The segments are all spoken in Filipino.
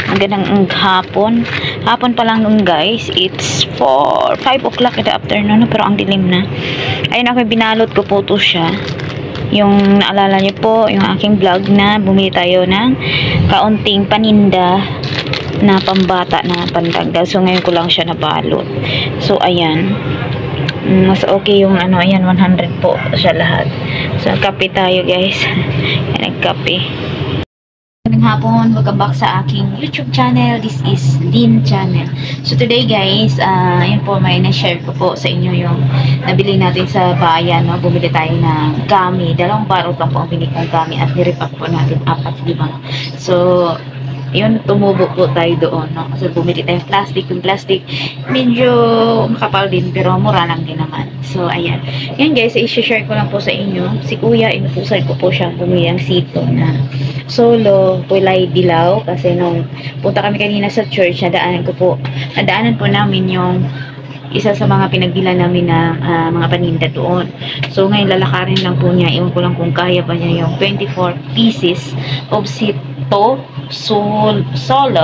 Magandang hapon. Hapon pa lang nun guys. It's 5 o'clock in the afternoon. Pero ang dilim na. Ayun ako, binalot ko po to siya. Yung naalala niyo po, yung aking vlog na bumili tayo ng kaunting paninda na pambata na pandagdag. So ngayon ko lang siya nabalot. So ayan. Mas okay yung ano, ayan 100 po siya lahat. So kape tayo guys. Nagkape. Magandang hapon, welcome back sa aking YouTube channel. This is Lynn Channel. So today guys, yun po, may na-share ko po sa inyo yung nabili natin sa bayan, no? Bumili tayo ng gummy. 2 barot lang po ang binili kong gummy at nirepack po natin 4-5. So yun, tumubo po tayo doon, no? Kasi bumili tayong plastic. Yung plastic medyo makapal din pero mura lang din naman. So ayan, yan guys, i-share ko lang po sa inyo. Si kuya, inutusan ko po siya bumili ng sito na solo kulay dilaw kasi nung punta kami kanina sa church, nadaanan po namin yung isa sa mga pinagdila namin na mga paninda doon. So ngayon lalakarin lang po niya, iwan ko lang kung kaya pa niya yung 24 pieces of sito solo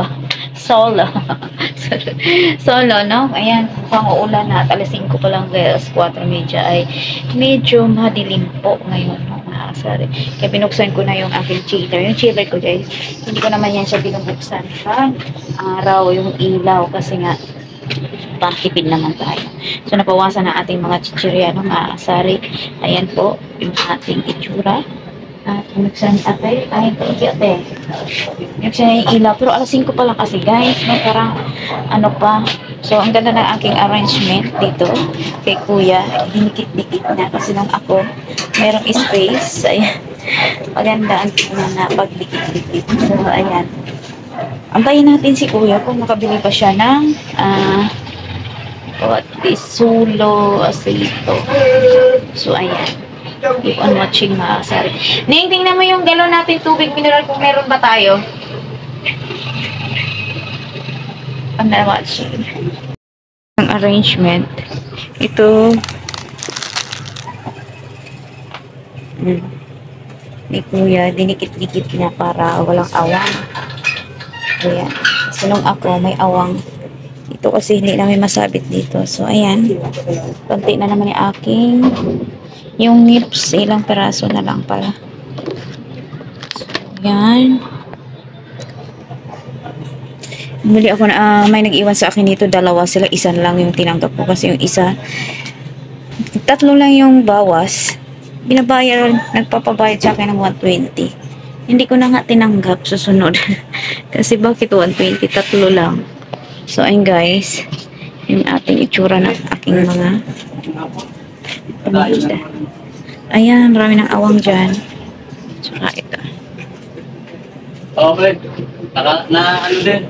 no? Ayan, mukhang uulan na at alas 5 pa lang guys, 4:30 ay medyo madilim po ngayon, no? Sorry. Kaya binuksan ko na yung aking chiller. Yung chiller ko guys, hindi ko naman yan siya binubuksan pag araw yung ilaw kasi nga pakipid naman tayo. So napawasan na ating mga chichirya ng maasari. Ayan po yung ating itsura. At binuksan ate, ay ate. Binuksan yung ilaw. Pero alas 5 pa lang kasi guys, no? Parang ano pa. So ang ganda ng aking arrangement dito kay kuya. Dinikit-dikit na kasi nung ako merong space. Ayan. Maganda ang tingnan na pagdikit-dikit. So ayan. Antayin natin si kuya kung makabili pa siya ng solo asito. So ayan. Keep on watching mga kasari. Tingnan mo yung galon natin tubig mineral kung meron ba tayo. I'm not watching. Ang arrangement. Ito. Ni kuya, dinikit-dikit na para walang awang. Ayan. So nung ako, may awang. Ito kasi hindi namin masabit dito. So ayan. Konti na naman yung aking yung nips, ilang peraso na lang pala. So, yan. Muli ako na, may nag-iwan sa akin dito, 2 sila, isa lang yung tinanggap ko kasi yung isa, 3 lang yung bawas. Binabayar, nagpapabayad sa akin ng 120. Hindi ko na nga tinanggap susunod. Kasi bakit 120? 3 lang. So, ayun guys, yung ating itsura ng aking mga paninda. Ayan, marami ng awang dyan. Saka ito. Okay. Na ano din?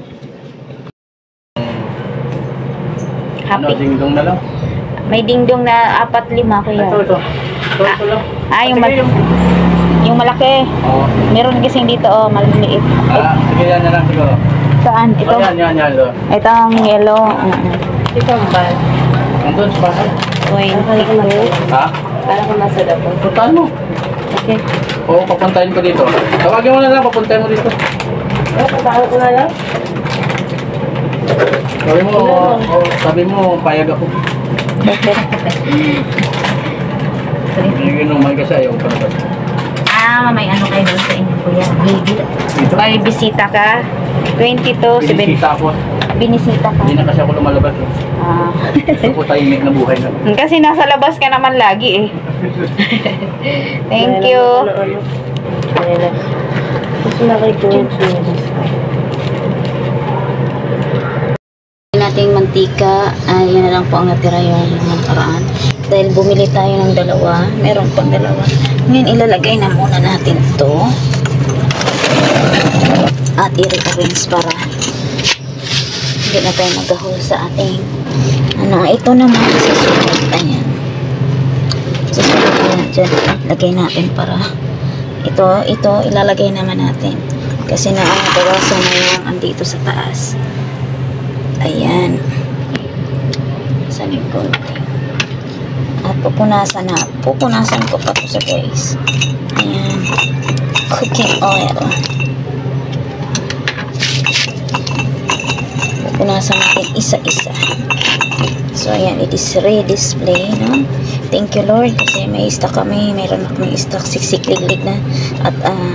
Happy. Ano, dingdong na lang? May dingdong na 4-5 kuya. Ito. Ito lang. Yung malaki. Oo. Meron kasing dito, maliliit. Sige, yan na lang siguro. Saan? Ito? Yan. Ito ang yellow. Ito ang bal. Nandun sa bahay. 22. Ha? Para kung nasa dapo. Puntahan mo. Okay. Oo, papuntahin ko dito. Tawagin mo na lang, papuntahin mo dito. Papahan ko na lang. Sabi mo, payag ako. Yun yung may kasi ayaw pa naman. May ano kayo doon sa inyo kuya? May bisita ka? 22, Binisita ako. Binisita ka? Hindi na kasi ako lumalabas. Gusto ko tahimik na buhay na. Kasi nasa labas ka naman lagi eh. Thank you. Gusto na kay George. Nating mantika, yan na lang po ang natira yung mga nakaraan. Dahil bumili tayo ng 2, meron pang 2. Ngayon ilalagay na muna natin to at i-rearrange para hindi na tayo magahol sa ating ito naman susunod. Ayan, susunod na dyan, lagay natin para ito ilalagay naman natin kasi bawasan na yung andito sa taas. Ayan, sa likod. At pupunasan ko pa ito sa guys. Ayan, cooking oil. pupunasan natin isa-isa. So, ayan, it is re-display, no? Thank you, Lord, kasi may stock kami. Mayroon akong stock, siksik-liglig na. At,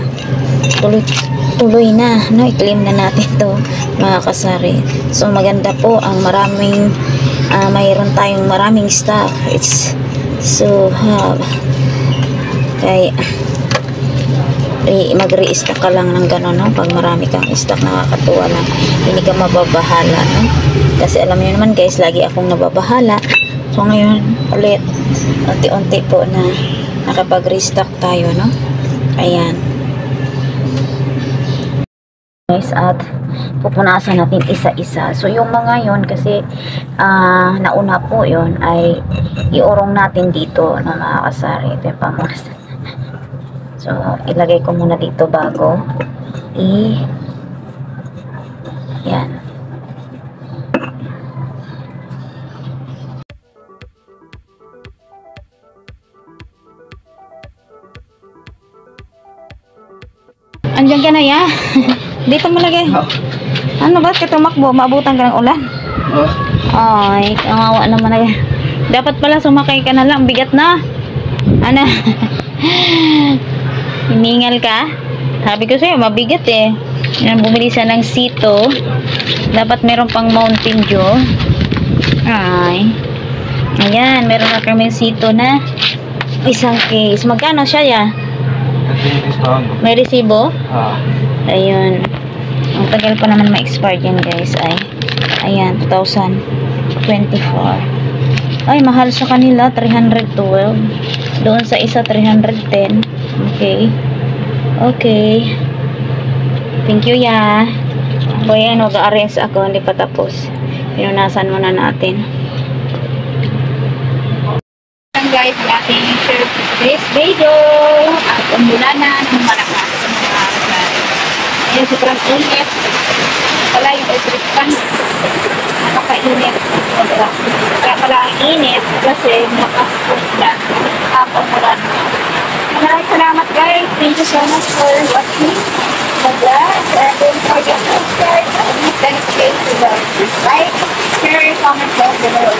tuloy na, no? I-claim na natin to, mga kasari. So, maganda po ang maraming, mayroon tayong maraming stock. It's so, kaya, mag-re-stock ka lang ng gano'n, no? Pag marami kang stock, nakakatuwa lang. Hindi ka mababahala, no? Kasi alam niyo naman, guys, lagi akong nababahala. So, ngayon, ulit, unti-unti po na nakapag-restock tayo, no? Ayan. Guys, at pupunasan natin isa-isa. So, yung mga yon kasi, nauna po yon ay iurong natin dito, no, mga kasari. Ito yung pamunas. So, ilagay ko muna dito bago yan. Andiyan ka na, ya? Dito mo lagay. Ano ba? Tumakbo, maabutan ka ng ulan. Ay, kawawa naman na. Dapat pala sumakay ka na lang. Bigat na. Ano? Hiningal ka? Sabi ko sa'yo, mabigat eh. Yan, bumili siya ng sito. Dapat meron pang Mountain Dew. Ay. Ayan, meron na kami sito na isang case. Magkano siya, ya? May resibo? Ayun. Ang tagal pa naman ma-expire yan, guys. Ay. Ayan, 2024. Ay, mahal sa kanila. 312. Doon sa isa, 310. Okay. Okay. Thank you, ya. So, yan, mag-arrange ako. Hindi pa tapos. Pinunasan muna natin. Guys, ating share this video. At umulanan ng malakas. Ayan, sobrang init. Wala yung electric fan. Napaka-init. Kaya pala ang init kasi nakapusla. Nakapumulan. Maraming salamat, guys. Thank you so much for watching the vlog. And don't forget to subscribe and hit the notification bell. Like, share, comment down below.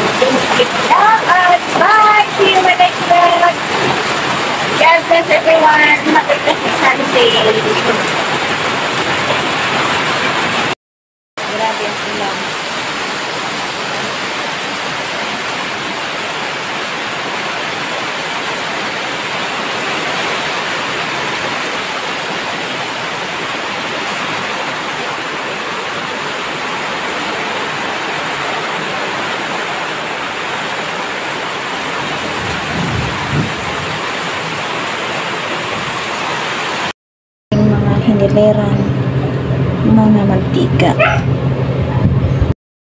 Bye! See you in my next vlog. God bless everyone. Have a blessed Sunday. Grabe ang ulan. Mga hinileran, mga mantika.